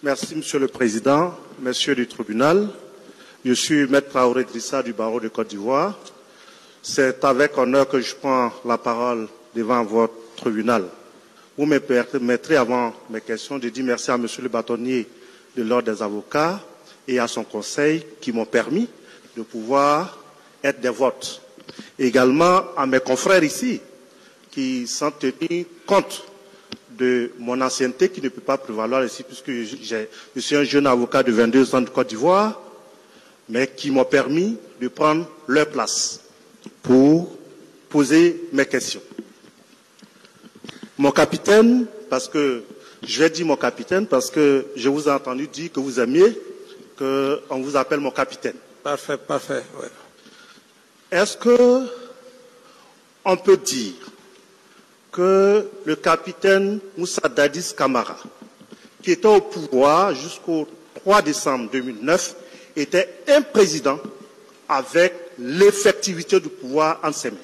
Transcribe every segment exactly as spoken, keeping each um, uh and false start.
Merci, Monsieur le Président, Messieurs du tribunal. Je suis Maître Traoré Drissa du barreau de Côte d'Ivoire. C'est avec honneur que je prends la parole devant votre tribunal. Vous me permettrez, avant mes questions, de dire merci à Monsieur le bâtonnier de l'Ordre des avocats et à son conseil qui m'ont permis de pouvoir être des votes. Également à mes confrères ici qui sont tenus compte de mon ancienneté qui ne peut pas prévaloir ici puisque je suis un jeune avocat de vingt-deux ans de Côte d'Ivoire, mais qui m'ont permis de prendre leur place pour poser mes questions. Mon capitaine, parce que je vais dire mon capitaine, parce que je vous ai entendu dire que vous aimiez qu'on vous appelle mon capitaine. Parfait, parfait. Ouais. Est-ce que on peut dire que le capitaine Moussa Dadis Camara, qui était au pouvoir jusqu'au trois décembre deux mille neuf, était un président avec l'effectivité du pouvoir en ses mains?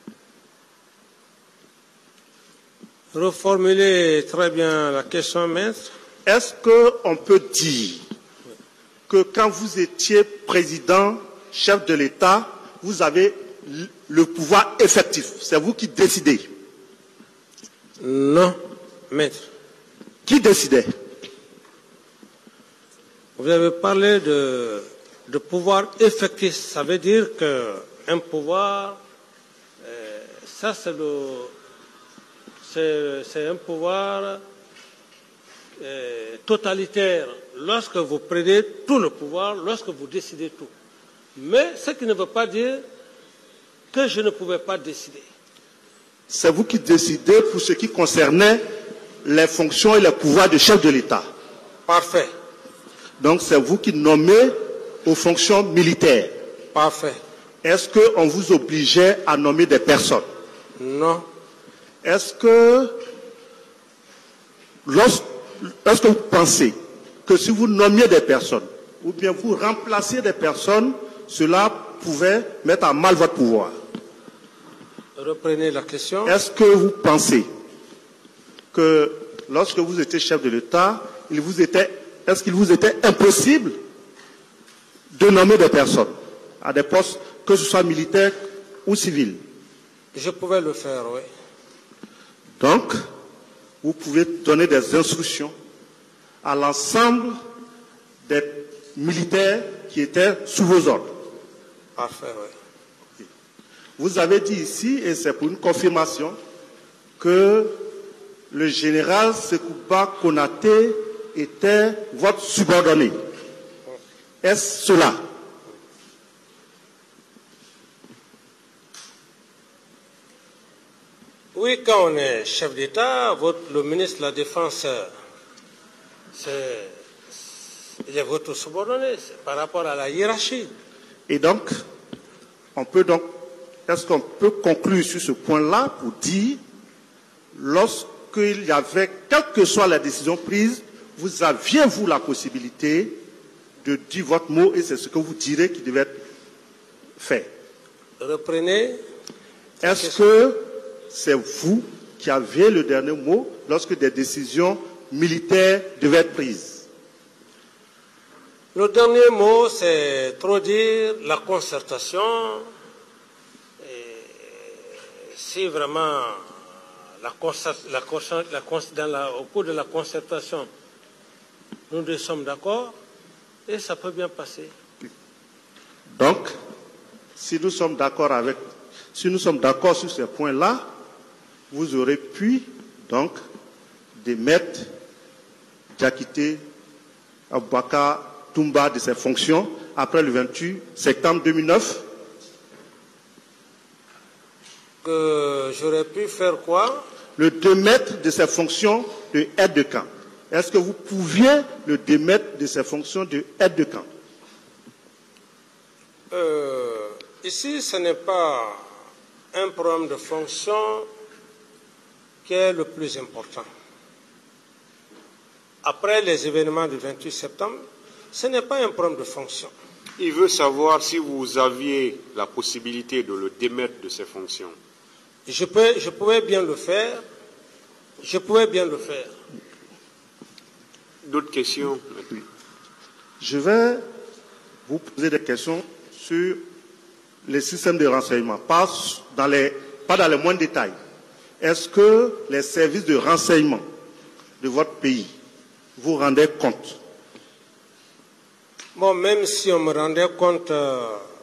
Reformulez très bien la question, maître. Est-ce qu'on peut dire que quand vous étiez président, chef de l'État, vous avez le pouvoir effectif? C'est vous qui décidez? Non, maître. Qui décidait? Vous avez parlé de, de pouvoir effectif. Ça veut dire qu'un pouvoir, euh, ça c'est le... C'est un pouvoir euh, totalitaire lorsque vous prenez tout le pouvoir, lorsque vous décidez tout. Mais ce qui ne veut pas dire que je ne pouvais pas décider. C'est vous qui décidez pour ce qui concernait les fonctions et les pouvoirs de chef de l'État. Parfait. Donc c'est vous qui nommez aux fonctions militaires. Parfait. Est-ce qu'on vous obligeait à nommer des personnes? Non. Est-ce que, lorsque, est-ce que vous pensez que si vous nommiez des personnes, ou bien vous remplaciez des personnes, cela pouvait mettre à mal votre pouvoir? Reprenez la question. Est-ce que vous pensez que lorsque vous étiez chef de l'État, il vous était, est-ce qu'il vous était impossible de nommer des personnes à des postes, que ce soit militaires ou civils? Je pouvais le faire, oui. Donc, vous pouvez donner des instructions à l'ensemble des militaires qui étaient sous vos ordres. Parfait, oui. Vous avez dit ici, et c'est pour une confirmation, que le général Sekouba Konaté était votre subordonné. Est-ce cela? Oui, quand on est chef d'État, le ministre de la Défense, c'est, il est votre subordonné, c'est par rapport à la hiérarchie. Et donc, on peut donc, est-ce qu'on peut conclure sur ce point-là pour dire, lorsqu'il y avait, quelle que soit la décision prise, vous aviez, vous, la possibilité de dire votre mot et c'est ce que vous direz qui devait être fait? Reprenez. Est-ce que c'est vous qui avez le dernier mot lorsque des décisions militaires devaient être prises? Le dernier mot, c'est trop dire la concertation. Et si vraiment, la, la, la, dans la, au cours de la concertation, nous deux sommes d'accord, et ça peut bien passer. Donc, si nous sommes d'accord avec, si nous sommes d'accord sur ces points-là, vous aurez pu donc démettre Diakité Aboubakar Toumba de ses fonctions après le vingt-huit septembre deux mille neuf. Que j'aurais pu faire quoi? Le démettre de ses fonctions de aide de camp. Est-ce que vous pouviez le démettre de ses fonctions de aide de camp? euh, Ici, ce n'est pas un problème de fonction qui est le plus important. Après les événements du vingt-huit septembre, ce n'est pas un problème de fonction. Il veut savoir si vous aviez la possibilité de le démettre de ses fonctions. Je, peux, je pouvais bien le faire. Je pouvais bien le faire. D'autres questions? Oui. Je vais vous poser des questions sur les systèmes de renseignement, pas dans les, pas dans les moindres détails. Est-ce que les services de renseignement de votre pays vous rendaient compte? Bon, même si on me rendait compte, euh,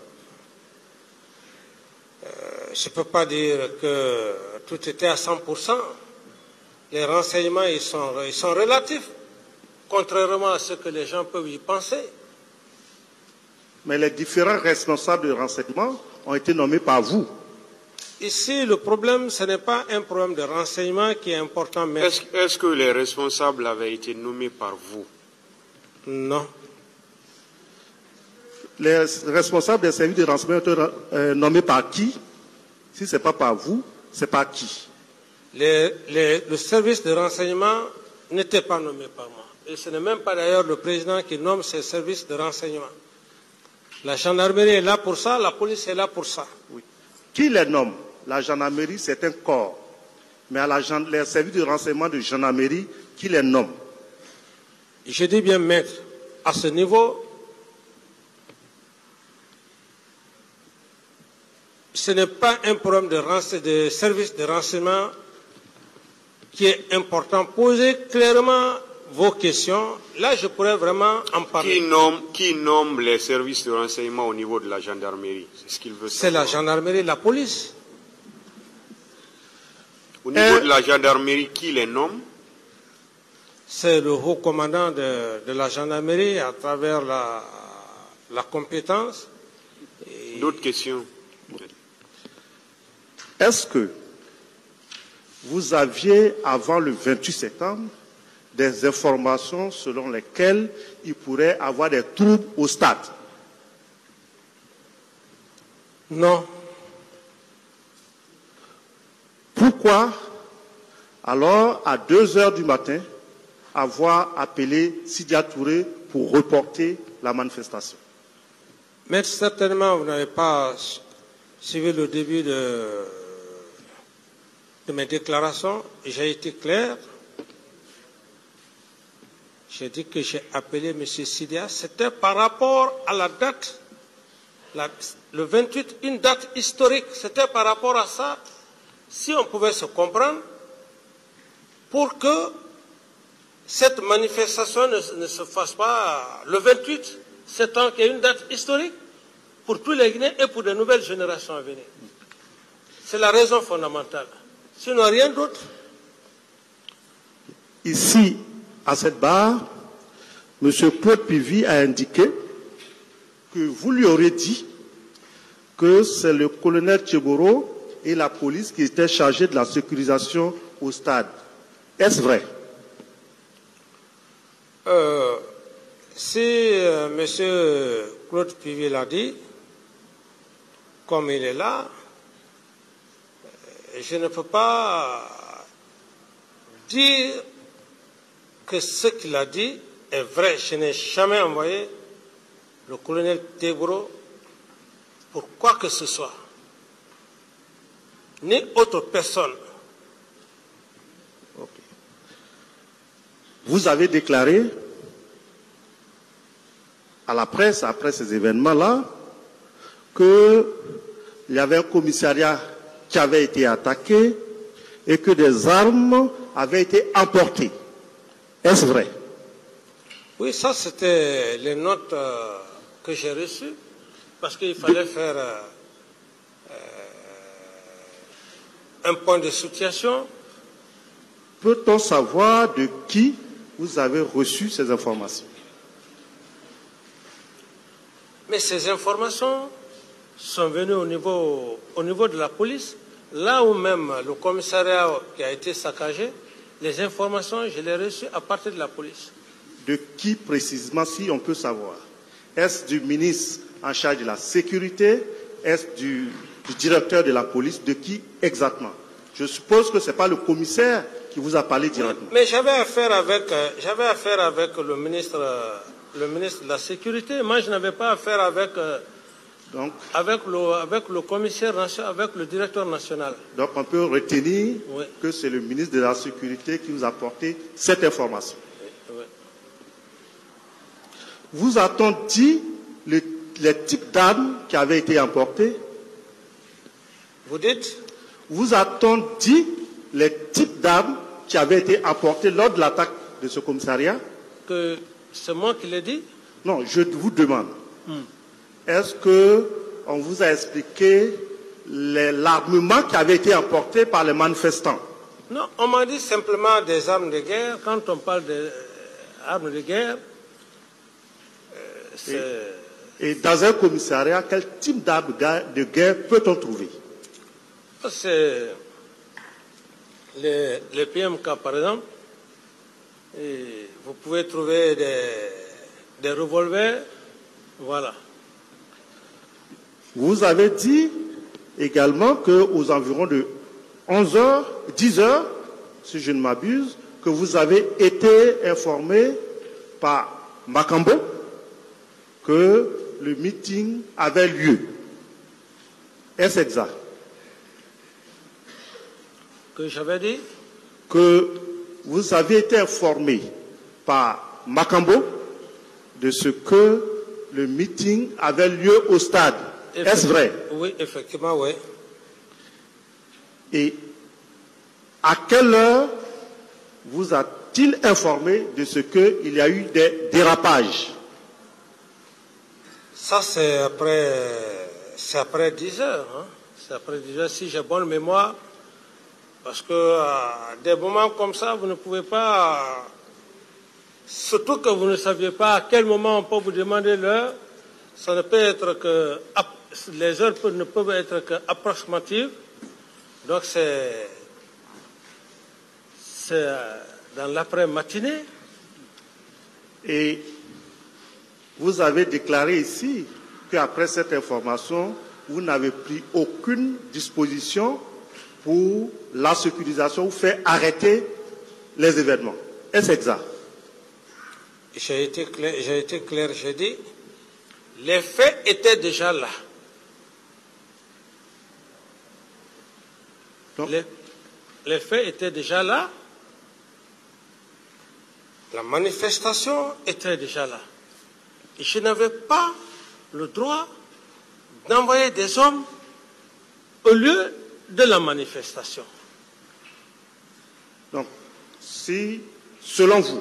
euh, je ne peux pas dire que tout était à cent pour cent. Les renseignements, ils sont, ils sont relatifs, contrairement à ce que les gens peuvent y penser. Mais les différents responsables de renseignement ont été nommés par vous. Ici, le problème, ce n'est pas un problème de renseignement qui est important. Mais... Est-ce est-ce que les responsables avaient été nommés par vous? Non. Les responsables des services de renseignement ont été euh, nommés par qui? Si ce n'est pas par vous, c'est par qui? Les, les, le service de renseignement n'était pas nommé par moi. Et ce n'est même pas d'ailleurs le président qui nomme ces services de renseignement. La gendarmerie est là pour ça, la police est là pour ça. Oui. Qui les nomme? La gendarmerie, c'est un corps. Mais à la, les services de renseignement de gendarmerie, qui les nomme? Je dis bien, maître, à ce niveau, ce n'est pas un problème de, de service de renseignement qui est important. Posez clairement vos questions. Là, je pourrais vraiment en parler. Qui nomme, qui nomme les services de renseignement au niveau de la gendarmerie? C'est ce qu'il veut savoir. C'est la gendarmerie, la police. Au niveau euh, de la gendarmerie, qui les nomme? C'est le haut commandant de, de la gendarmerie à travers la, la compétence. Et... D'autres questions? Est-ce que vous aviez, avant le vingt-huit septembre, des informations selon lesquelles il pourrait avoir des troubles au stade? Non. Pourquoi, alors, à deux heures du matin, avoir appelé Sidya Touré pour reporter la manifestation? Mais certainement, vous n'avez pas suivi le début de, de mes déclarations. J'ai été clair. J'ai dit que j'ai appelé M. Sidya. C'était par rapport à la date, la, le vingt-huit, une date historique. C'était par rapport à ça. Si on pouvait se comprendre, pour que cette manifestation ne, ne se fasse pas le vingt-huit septembre, qui est une date historique pour tous les Guinéens et pour de nouvelles générations à venir. C'est la raison fondamentale. Sinon, rien d'autre. Ici, à cette barre, M. Claude Pivy a indiqué que vous lui aurez dit que c'est le colonel Tcheboro et la police qui étaient chargés de la sécurisation au stade. Est-ce vrai? euh, Si euh, M. Claude Pivy l'a dit, comme il est là, je ne peux pas dire que ce qu'il a dit est vrai. Je n'ai jamais envoyé le colonel Tcheboro pour quoi que ce soit, ni autre personne. Okay. Vous avez déclaré à la presse, après ces événements-là, qu'il y avait un commissariat qui avait été attaqué et que des armes avaient été emportées. Est-ce vrai? Oui, ça c'était les notes euh, que j'ai reçues, parce qu'il fallait de... faire euh, euh, un point de situation. Peut-on savoir de qui vous avez reçu ces informations? Mais ces informations sont venues au niveau, au niveau de la police, là où même le commissariat qui a été saccagé, les informations, je les ai reçues à partir de la police. De qui précisément, si on peut savoir? Est-ce du ministre en charge de la sécurité? Est-ce du, du directeur de la police? De qui exactement? Je suppose que ce n'est pas le commissaire qui vous a parlé directement. Mais j'avais affaire avec, j'avais affaire avec le ministre, le ministre de la Sécurité. Moi, je n'avais pas affaire avec, donc, avec, le, avec le commissaire, avec le directeur national. Donc, on peut retenir oui. que c'est le ministre de la Sécurité qui vous a apporté cette information. Oui. vous a-t-on dit le, les types d'armes qui avaient été emportés? Vous dites? Vous a-t-on dit les types d'armes qui avaient été emportés lors de l'attaque de ce commissariat? Que c'est moi qui l'ai dit? Non, je vous demande. Hmm. Est-ce qu'on vous a expliqué l'armement qui avait été emporté par les manifestants? Non, on m'a dit simplement des armes de guerre. Quand on parle d'armes de guerre, euh, c'est... Et, et dans un commissariat, quel type d'armes de guerre peut-on trouver? C'est les, les P M K, par exemple. Et vous pouvez trouver des, des revolvers. Voilà. Vous avez dit également qu'aux environs de onze heures, dix heures, si je ne m'abuse, que vous avez été informé par Makambo que le meeting avait lieu. Est-ce exact? Que j'avais dit? Que vous avez été informé par Makambo de ce que le meeting avait lieu au stade. Est-ce vrai? Oui, effectivement, oui. Et à quelle heure vous a-t-il informé de ce qu'il y a eu des dérapages? Ça, c'est après, c'est après dix heures. Hein? C'est après dix heures, si j'ai bonne mémoire. Parce que à des moments comme ça, vous ne pouvez pas... Surtout que vous ne saviez pas à quel moment on peut vous demander l'heure. Ça ne peut être que... Les heures ne peuvent être qu'approximatives. Donc c'est... C'est dans l'après-matinée. Et vous avez déclaré ici qu'après cette information, vous n'avez pris aucune disposition pour la sécurisation ou faire arrêter les événements. Est-ce exact? J'ai été clair, j'ai été clair, j'ai dit, les faits étaient déjà là. Les, les faits étaient déjà là. La manifestation était déjà là. Et je n'avais pas le droit d'envoyer des hommes au lieu de la manifestation. Donc, si, selon vous,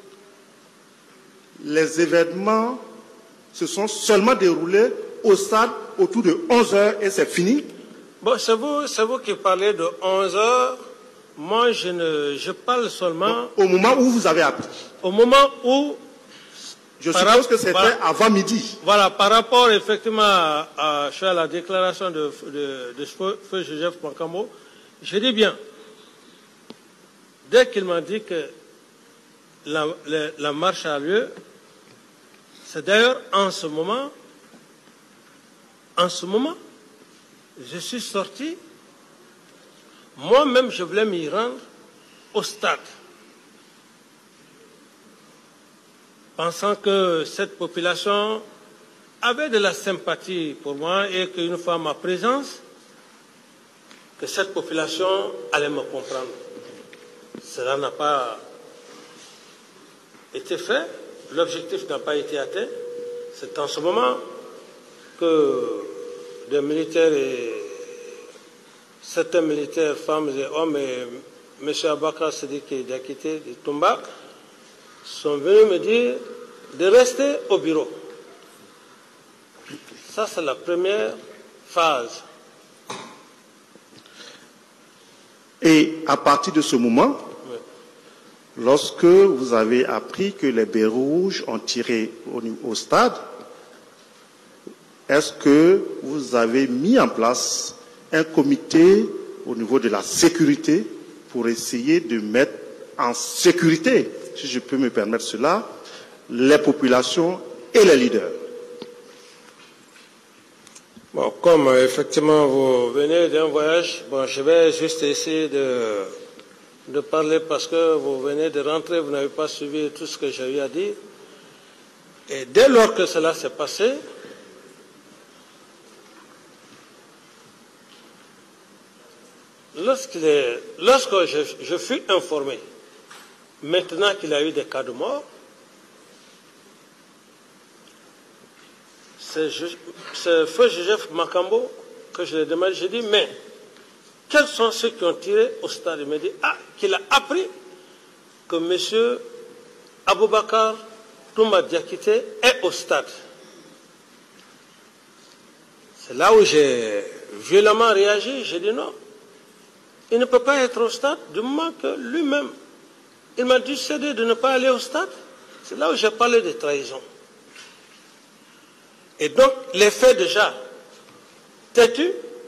les événements se sont seulement déroulés au stade autour de onze heures et c'est fini? Bon, c'est vous, c'est vous qui parlez de onze heures. Moi, je, ne, je parle seulement... Donc, au moment où vous avez appris? Au moment où... Je suppose que c'était avant midi. Voilà, par rapport effectivement à, à, à la déclaration de, de, de Feu Joseph Makambo, je dis bien, dès qu'il m'a dit que la, la, la marche a lieu, c'est d'ailleurs en ce moment, en ce moment, je suis sorti, moi-même je voulais m'y rendre au stade, pensant que cette population avait de la sympathie pour moi et qu'une fois ma présence, que cette population allait me comprendre. Cela n'a pas été fait, l'objectif n'a pas été atteint. C'est en ce moment que des militaires et certains militaires, femmes et hommes, et M. Abakar Sidiki Diakité de Tombak, sont venus me dire de rester au bureau. Ça, c'est la première phase. Et à partir de ce moment, oui, lorsque vous avez appris que les bérets rouges ont tiré au, au stade, est-ce que vous avez mis en place un comité au niveau de la sécurité pour essayer de mettre en sécurité, si je peux me permettre cela, les populations et les leaders? Bon, comme euh, effectivement vous venez d'un voyage, bon, je vais juste essayer de, de parler parce que vous venez de rentrer, vous n'avez pas suivi tout ce que j'ai eu à dire. Et dès lors que cela s'est passé, lorsque, lorsque je, je fus informé, maintenant qu'il y a eu des cas de mort, c'est Feu Joseph Makambo que je lui ai demandé, j'ai dit, mais quels sont ceux qui ont tiré au stade? Il m'a dit, ah, qu'il a appris que M. Aboubakar Toumba Diakité est au stade. C'est là où j'ai violemment réagi, j'ai dit non, il ne peut pas être au stade du moment que lui-même, il m'a décidé de ne pas aller au stade. C'est là où j'ai parlé de trahison. Et donc, les faits déjà têtus,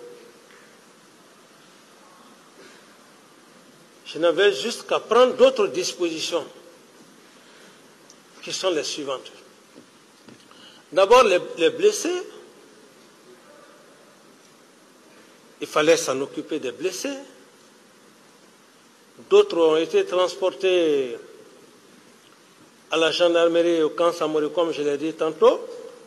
je n'avais juste qu'à prendre d'autres dispositions qui sont les suivantes. D'abord, les, les blessés, il fallait s'en occuper des blessés. D'autres ont été transportés à la gendarmerie au camp Samori, comme je l'ai dit tantôt.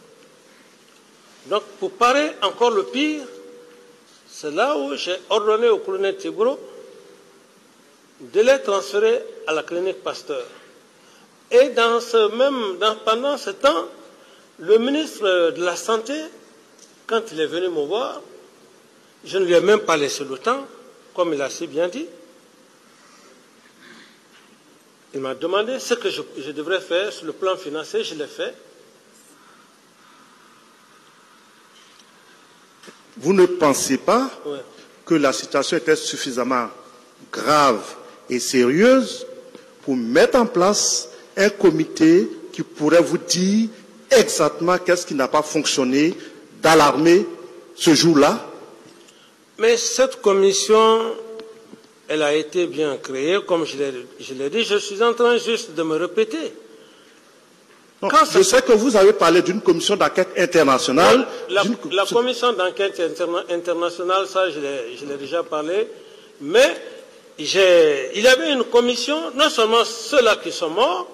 Donc, pour parer encore le pire, c'est là où j'ai ordonné au colonel Tibro de les transférer à la clinique Pasteur. Et dans ce même, dans, pendant ce temps, le ministre de la Santé, quand il est venu me voir, je ne lui ai même pas laissé le temps, comme il a si bien dit. Il m'a demandé ce que je, je devrais faire sur le plan financier, je l'ai fait. Vous ne pensez pas Ouais. que la situation était suffisamment grave et sérieuse pour mettre en place un comité qui pourrait vous dire exactement qu'est-ce qui n'a pas fonctionné dans l'armée ce jour-là? Mais cette commission, elle a été bien créée, comme je l'ai dit, je suis en train juste de me répéter. Non, je sais que vous avez parlé d'une commission d'enquête internationale. La, la commission d'enquête interna internationale, ça je l'ai déjà parlé, mais il y avait une commission, non seulement ceux-là qui sont morts.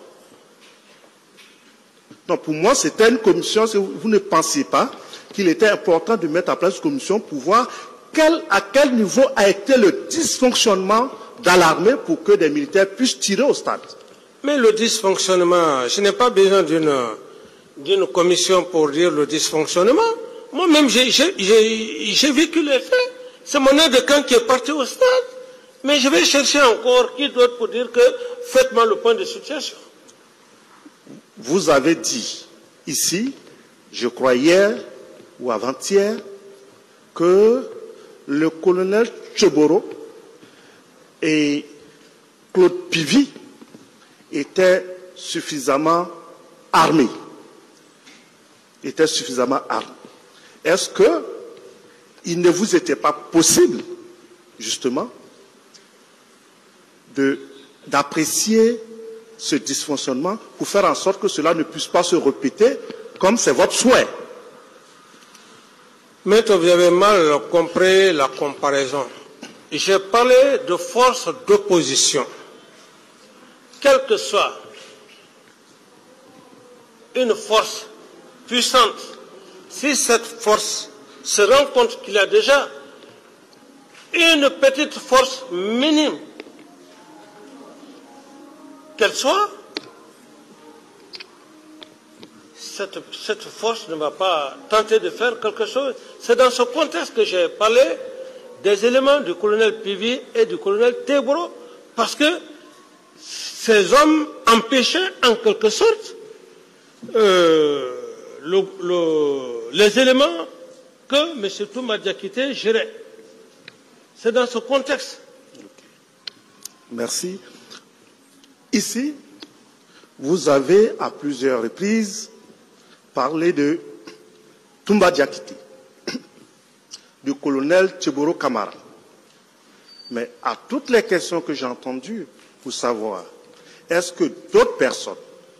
Non, pour moi, c'était une commission, vous ne pensez pas qu'il était important de mettre en place une commission pour voir quel, à quel niveau a été le dysfonctionnement dans l'armée pour que des militaires puissent tirer au stade. Mais le dysfonctionnement, je n'ai pas besoin d'une commission pour dire le dysfonctionnement. Moi-même, j'ai vécu les faits. C'est mon aide de camp qui est parti au stade. Mais je vais chercher encore qui d'autre pour dire que faites-moi le point de situation. Vous avez dit ici, je crois hier ou avant-hier, que le colonel Tchoboro et Claude Pivy étaient suffisamment armés. Étaient suffisamment armés. Est-ce que il ne vous était pas possible, justement, d'apprécier ce dysfonctionnement pour faire en sorte que cela ne puisse pas se répéter comme c'est votre souhait? Maître, vous avez mal compris la comparaison. J'ai parlé de force d'opposition. Quelle que soit une force puissante, si cette force se rend compte qu'il y a déjà une petite force minime, qu'elle soit, cette, cette force ne va pas tenter de faire quelque chose. C'est dans ce contexte que j'ai parlé des éléments du colonel Pivy et du colonel Tebro, parce que ces hommes empêchaient en quelque sorte euh, le, le, les éléments que M. Toumba Diakité gérait. C'est dans ce contexte. Merci. Ici, vous avez à plusieurs reprises parlé de Toumba Diakité, du colonel Tcheboro Kamara. Mais à toutes les questions que j'ai entendues pour savoir, est-ce que d'autres personnes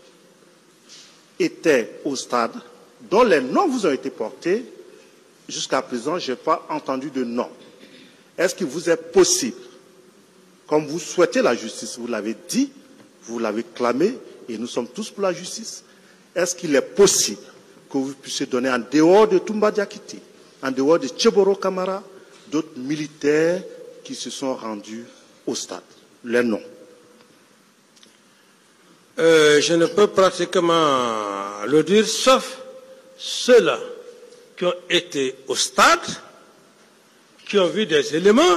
étaient au stade dont les noms vous ont été portés? Jusqu'à présent, je n'ai pas entendu de nom. Est-ce qu'il vous est possible, comme vous souhaitez la justice, vous l'avez dit, vous l'avez clamé, et nous sommes tous pour la justice, est-ce qu'il est possible que vous puissiez donner en dehors de Toumba Diakité, en dehors de Tcheboro Kamara, d'autres militaires qui se sont rendus au stade? Les noms. Euh, je ne peux pratiquement le dire, sauf ceux-là qui ont été au stade, qui ont vu des éléments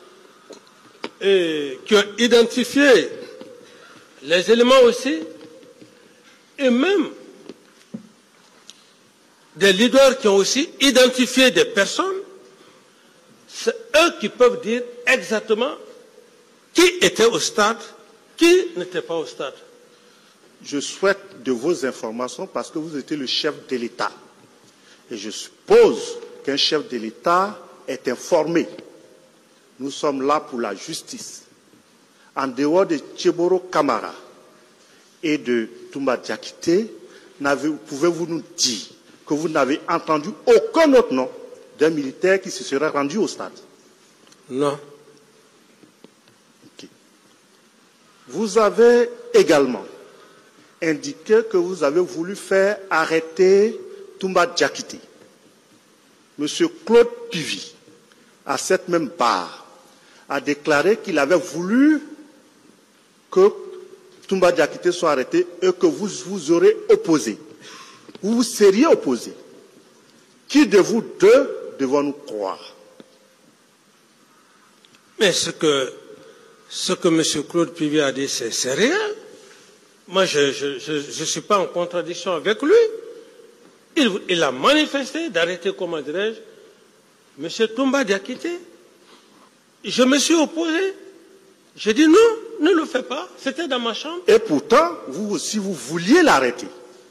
et qui ont identifié les éléments aussi, et même des leaders qui ont aussi identifié des personnes. C'est eux qui peuvent dire exactement qui était au stade, qui n'était pas au stade. Je souhaite de vos informations parce que vous étiez le chef de l'État. Et je suppose qu'un chef de l'État est informé. Nous sommes là pour la justice. En dehors de Tcheboro Kamara et de Toumba Diakité, pouvez-vous nous dire que vous n'avez entendu aucun autre nom d'un militaire qui se serait rendu au stade? Non. Okay. Vous avez également indiqué que vous avez voulu faire arrêter Toumba Diakité. Monsieur Claude Pivy, à cette même barre, a déclaré qu'il avait voulu que Toumba Diakité soit arrêté et que vous vous aurez opposé. Vous vous seriez opposé. Qui de vous deux devons-nous croire? Mais ce que, ce que M. Claude Pivy a dit, c'est réel. Moi, je ne suis pas en contradiction avec lui. Il, il a manifesté d'arrêter, comment dirais-je, M. Toumba Diakité. Je me suis opposé. J'ai dit non, ne le fais pas. C'était dans ma chambre. Et pourtant, vous aussi, vous vouliez l'arrêter.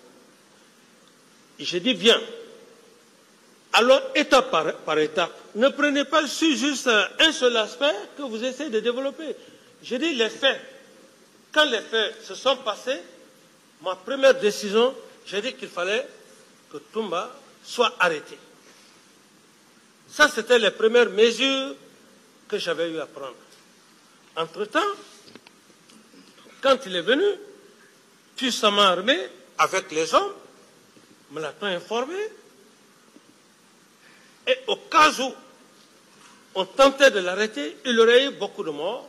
J'ai dit bien. Alors, étape par, par étape. Ne prenez pas juste un seul aspect que vous essayez de développer. J'ai dit les faits. Quand les faits se sont passés, ma première décision, j'ai dit qu'il fallait que Toumba soit arrêté. Ça, c'était les premières mesures que j'avais eu à prendre. Entre-temps, quand il est venu, puissamment armé, avec les hommes, me l'a-t-on informé. Et au cas où on tentait de l'arrêter, il y aurait eu beaucoup de morts.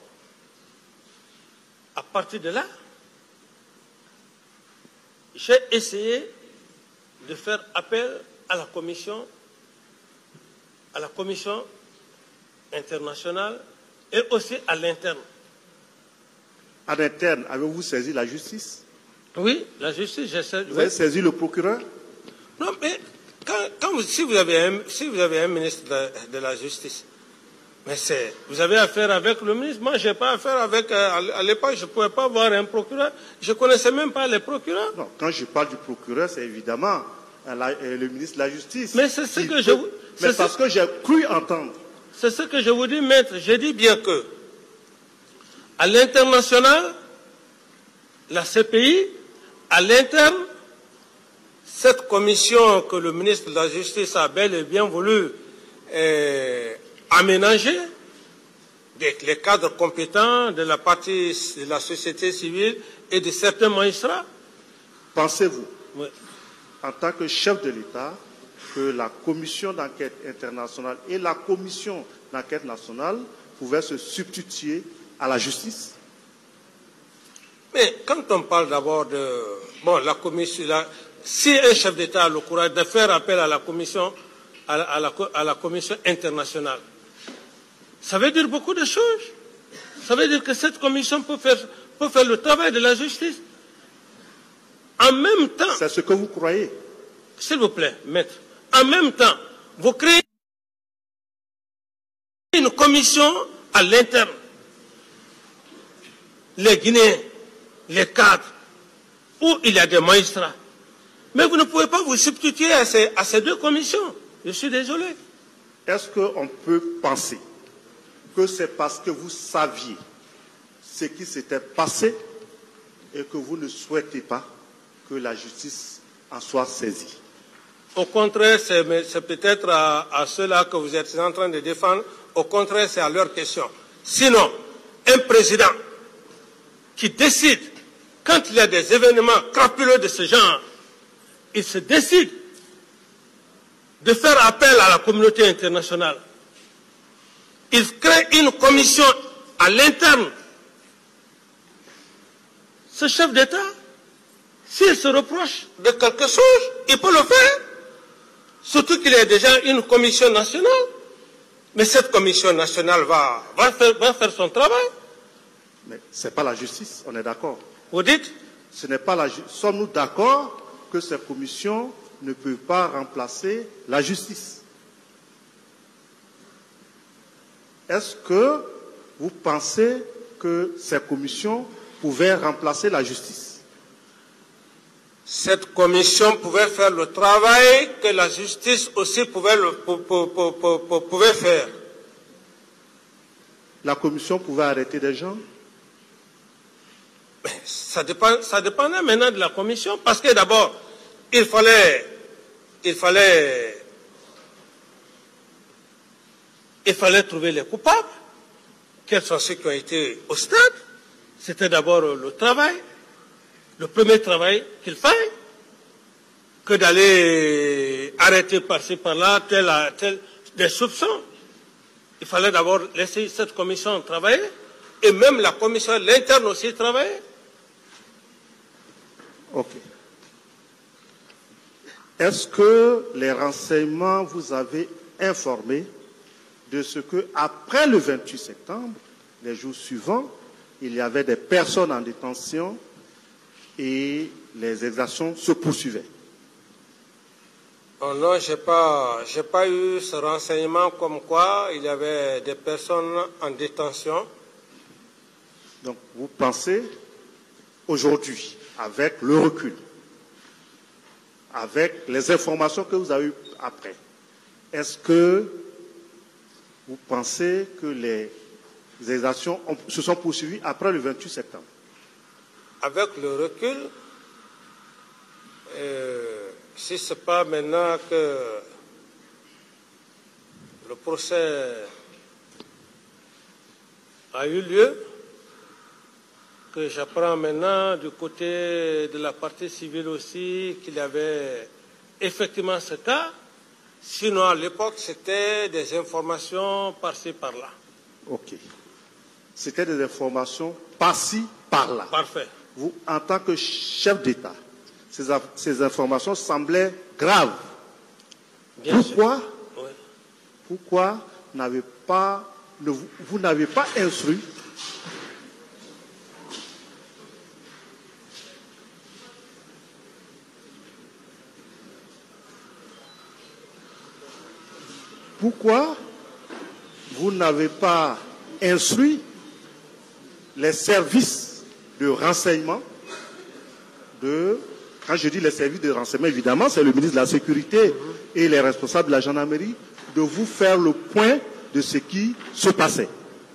À partir de là, j'ai essayé de faire appel à la commission, à la commission internationale et aussi à l'interne. À l'interne, avez-vous saisi la justice? Oui, la justice, j'ai saisi. Vous avez saisi le procureur? Non, mais quand, quand vous, si, vous avez un, si vous avez un ministre de, de la justice, mais c'est, vous avez affaire avec le ministre. Moi, je n'ai pas affaire avec... Euh, à l'époque, je ne pouvais pas voir un procureur. Je ne connaissais même pas les procureurs. Non, quand je parle du procureur, c'est évidemment la, le ministre de la Justice. Mais c'est ce que je... Peut, mais parce ce, que j'ai cru entendre. C'est ce que je vous dis, maître. J'ai dit bien que, à l'international, la C P I, à l'interne, cette commission que le ministre de la Justice a bel et bien voulu... Euh, aménager les cadres compétents de la partie de la société civile et de certains magistrats. Pensez-vous, oui, en tant que chef de l'État, que la commission d'enquête internationale et la commission d'enquête nationale pouvaient se substituer à la justice? Mais quand on parle d'abord de... Bon, la commission... La, si un chef d'État a le courage de faire appel à la commission, à la, à la, à la commission internationale, ça veut dire beaucoup de choses. Ça veut dire que cette commission peut faire, peut faire le travail de la justice. En même temps... C'est ce que vous croyez? S'il vous plaît, maître. En même temps, vous créez une commission à l'interne. Les Guinéens, les cadres, où il y a des magistrats. Mais vous ne pouvez pas vous substituer à ces, à ces deux commissions. Je suis désolé. Est-ce qu'on peut penser que c'est parce que vous saviez ce qui s'était passé et que vous ne souhaitez pas que la justice en soit saisie? Au contraire, c'est peut-être à, à ceux-là que vous êtes en train de défendre, au contraire, c'est à leur question. Sinon, un président qui décide, quand il y a des événements crapuleux de ce genre, il se décide de faire appel à la communauté internationale. Il crée une commission à l'interne. Ce chef d'État, s'il se reproche de quelque chose, il peut le faire. Surtout qu'il y a déjà une commission nationale. Mais cette commission nationale va, va, faire, va faire son travail. Mais ce n'est pas la justice, on est d'accord. Vous dites? Ce n'est pas la justice. Sommes-nous d'accord que cette commission ne peut pas remplacer la justice? Est-ce que vous pensez que cette commission pouvait remplacer la justice? Cette commission pouvait faire le travail que la justice aussi pouvait, le, pouvait faire. La commission pouvait arrêter des gens? Mais ça, dépend, ça dépendait maintenant de la commission, parce que d'abord, il fallait, il fallait, il fallait trouver les coupables. Quels sont ceux qui ont été au stade? C'était d'abord le travail, le premier travail qu'il faille, que d'aller arrêter par-ci par-là tel, tel, des soupçons. Il fallait d'abord laisser cette commission travailler, et même la commission, l'interne aussi travailler. Ok. Est-ce que les renseignements vous avez informé de ce que, après le vingt-huit septembre, les jours suivants, il y avait des personnes en détention et les exactions se poursuivaient? Oh non, je n'ai pas, j'ai pas eu ce renseignement comme quoi il y avait des personnes en détention. Donc, vous pensez, aujourd'hui, avec le recul, avec les informations que vous avez eues après, est-ce que vous pensez que les exactions ont, se sont poursuivies après le vingt-huit septembre? Avec le recul, euh, si ce n'est pas maintenant que le procès a eu lieu, que j'apprends maintenant du côté de la partie civile aussi qu'il y avait effectivement ce cas. Sinon, à l'époque, c'était des informations par-ci, par-là. Ok. C'était des informations par-ci, par-là. Parfait. Vous, en tant que chef d'État, ces, ces informations semblaient graves. Bien pourquoi sûr. Oui. Pourquoi n'avez pas, ne, vous, vous n'avez pas instruit Pourquoi vous n'avez pas instruit les services de renseignement de, quand je dis les services de renseignement, évidemment, c'est le ministre de la Sécurité et les responsables de la gendarmerie, de vous faire le point de ce qui se passait?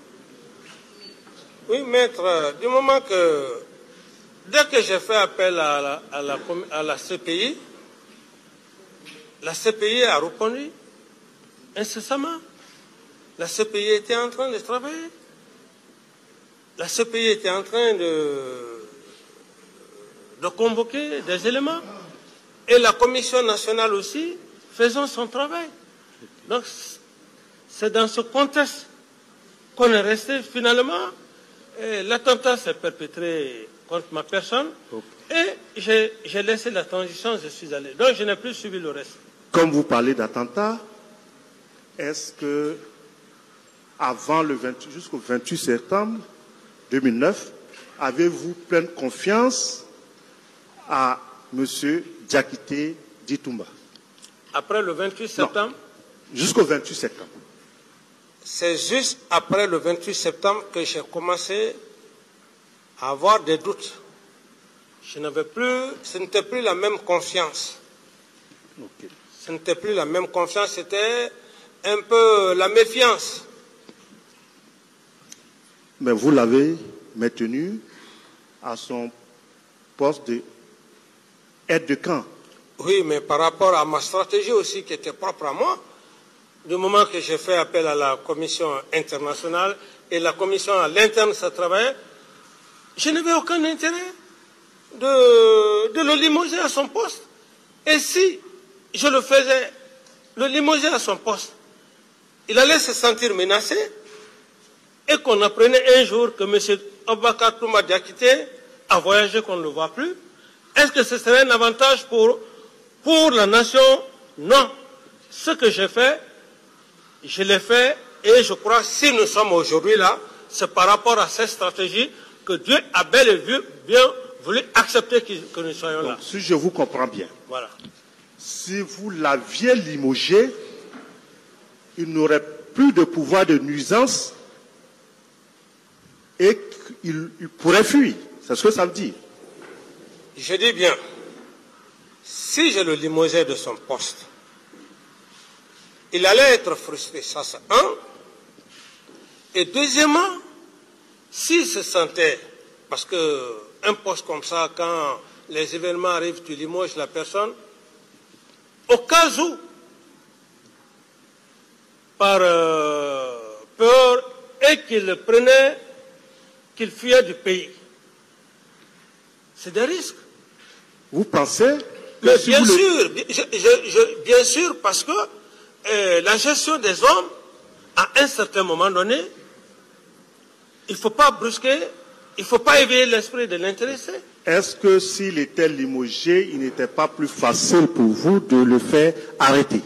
Oui, maître, du moment que, dès que j'ai fait appel à la, à la, à la C P I, la C P I a répondu incessamment. La C P I était en train de travailler. La C P I était en train de, de convoquer des éléments. Et la Commission nationale aussi faisant son travail. Donc, c'est dans ce contexte qu'on est resté finalement. L'attentat s'est perpétré contre ma personne. Et j'ai laissé la transition, je suis allé. Donc, je n'ai plus suivi le reste. Comme vous parlez d'attentat, est-ce que, avant le vingt, jusqu'au vingt-huit septembre deux mille neuf, avez-vous pleine confiance à M. Diakité Ditumba? Après le vingt-huit septembre? Jusqu'au vingt-huit septembre. C'est juste après le vingt-huit septembre que j'ai commencé à avoir des doutes. Je n'avais plus, ce n'était plus la même confiance. Okay. Ce n'était plus la même confiance, c'était un peu la méfiance. Mais vous l'avez maintenu à son poste de aide de camp. Oui, mais par rapport à ma stratégie aussi qui était propre à moi, du moment que j'ai fait appel à la commission internationale et la commission à l'interne, ça travaillait, je n'avais aucun intérêt de, de le limoger à son poste. Et si je le faisais, le limoger à son poste, il allait se sentir menacé et qu'on apprenait un jour que M. Aboubacar Touma Diakité a voyagé, qu'on ne le voit plus. Est-ce que ce serait un avantage pour, pour la nation? Non. ce que j'ai fait, je l'ai fait, et je crois que si nous sommes aujourd'hui là, c'est par rapport à cette stratégie que Dieu a bel et bien voulu accepter que nous soyons là. Donc, si je vous comprends bien, voilà. Si vous l'aviez limogé, il n'aurait plus de pouvoir de nuisance et qu'il il pourrait fuir. C'est ce que ça veut dire. Je dis bien, si je le limogeais de son poste, il allait être frustré, ça c'est un. Et deuxièmement, s'il se sentait, parce qu'un poste comme ça, quand les événements arrivent, tu limoges la personne, au cas où, par euh, peur, et qu'il prenait, qu'il fuyait du pays. C'est des risques. Vous pensez que si bien, vous sûr, le... je, je, je, bien sûr, parce que euh, la gestion des hommes, à un certain moment donné, il ne faut pas brusquer, il ne faut pas éveiller l'esprit de l'intéressé. Est-ce que s'il était limogé, il n'était pas plus facile pour vous de le faire arrêter?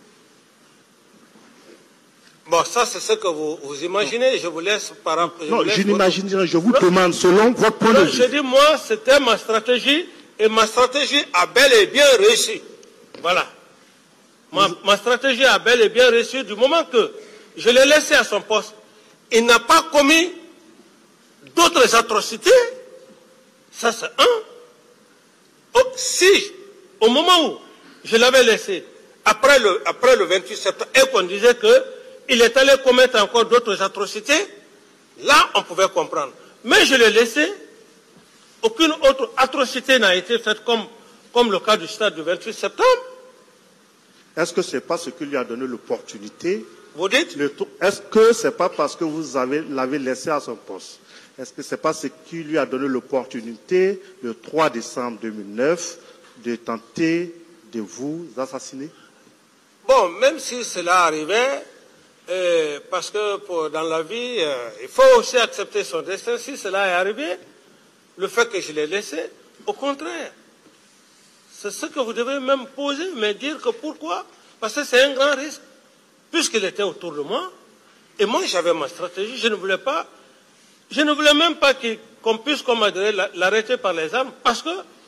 Bon, ça c'est ce que vous, vous imaginez, je vous laisse par rapport... Non, je n'imagine rien, je vous non, demande selon votre point de vue. Je dis, moi, c'était ma stratégie, et ma stratégie a bel et bien réussi. Voilà. Ma, ma stratégie a bel et bien réussi du moment que je l'ai laissé à son poste. Il n'a pas commis d'autres atrocités. Ça, c'est un. Oh, si, au moment où je l'avais laissé, après le, après le vingt-huit septembre, et qu'on disait qu'il est allé commettre encore d'autres atrocités, là, on pouvait comprendre. Mais je l'ai laissé, aucune autre atrocité n'a été faite comme, comme le cas du stade du vingt-huit septembre. Est-ce que ce n'est pas ce qui lui a donné l'opportunité? Vous dites? Est-ce que ce n'est pas parce que vous l'avez laissé à son poste? Est-ce que ce n'est pas ce qui lui a donné l'opportunité, le trois décembre deux mille neuf, de tenter de vous assassiner? Bon, même si cela arrivait, euh, parce que pour, dans la vie, euh, il faut aussi accepter son destin. Si cela est arrivé, le fait que je l'ai laissé, au contraire, c'est ce que vous devez même poser, mais dire que pourquoi? Parce que c'est un grand risque, puisqu'il était autour de moi, et moi j'avais ma stratégie, je ne voulais pas, je ne voulais même pas qu'on puisse, comme l'arrêter par les armes, parce que,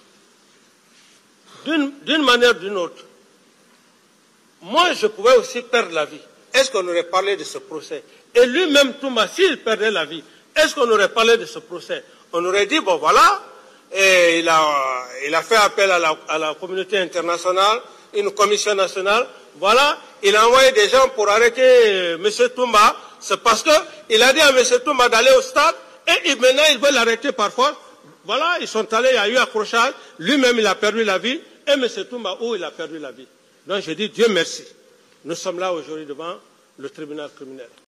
d'une manière ou d'une autre, moi je pouvais aussi perdre la vie. Est-ce qu'on aurait parlé de ce procès? Et lui-même, Touma, s'il perdait la vie, est-ce qu'on aurait parlé de ce procès? On aurait dit, bon voilà, et il a, il a fait appel à la, à la communauté internationale, une commission nationale, voilà, il a envoyé des gens pour arrêter euh, M. Touma, c'est parce qu'il a dit à M. Touma d'aller au stade, et il, maintenant il veut l'arrêter par force. Voilà, ils sont allés, il y a eu accrochage, lui-même il a perdu la vie, et M. Touma, où il a perdu la vie. Donc je dis, Dieu merci, nous sommes là aujourd'hui devant le tribunal criminel.